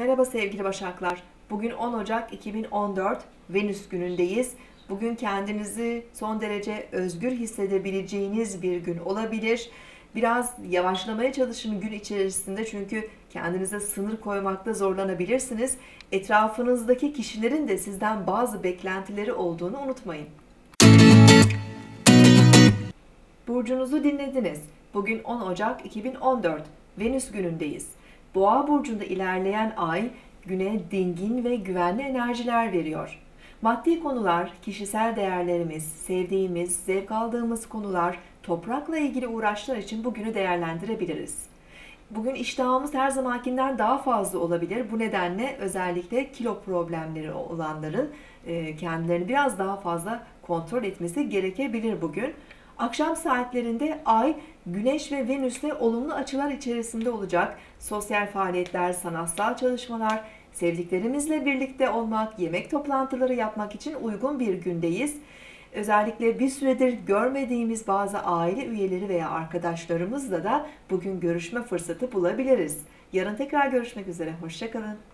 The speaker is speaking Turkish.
Merhaba sevgili Başaklar. Bugün 10 Ocak 2014 Venüs günündeyiz. Bugün kendinizi son derece özgür hissedebileceğiniz bir gün olabilir. Biraz yavaşlamaya çalışın gün içerisinde çünkü kendinize sınır koymakta zorlanabilirsiniz. Etrafınızdaki kişilerin de sizden bazı beklentileri olduğunu unutmayın. Burcunuzu dinlediniz. Bugün 10 Ocak 2014 Venüs günündeyiz. Boğa burcunda ilerleyen ay güne dingin ve güvenli enerjiler veriyor. Maddi konular, kişisel değerlerimiz, sevdiğimiz, zevk aldığımız konular, toprakla ilgili uğraşlar için bugünü değerlendirebiliriz. Bugün iştahımız her zamankinden daha fazla olabilir. Bu nedenle özellikle kilo problemleri olanların kendilerini biraz daha fazla kontrol etmesi gerekebilir bugün. Akşam saatlerinde Ay, Güneş ve Venüs'le olumlu açılar içerisinde olacak. Sosyal faaliyetler, sanatsal çalışmalar, sevdiklerimizle birlikte olmak, yemek toplantıları yapmak için uygun bir gündeyiz. Özellikle bir süredir görmediğimiz bazı aile üyeleri veya arkadaşlarımızla da bugün görüşme fırsatı bulabiliriz. Yarın tekrar görüşmek üzere. Hoşça kalın.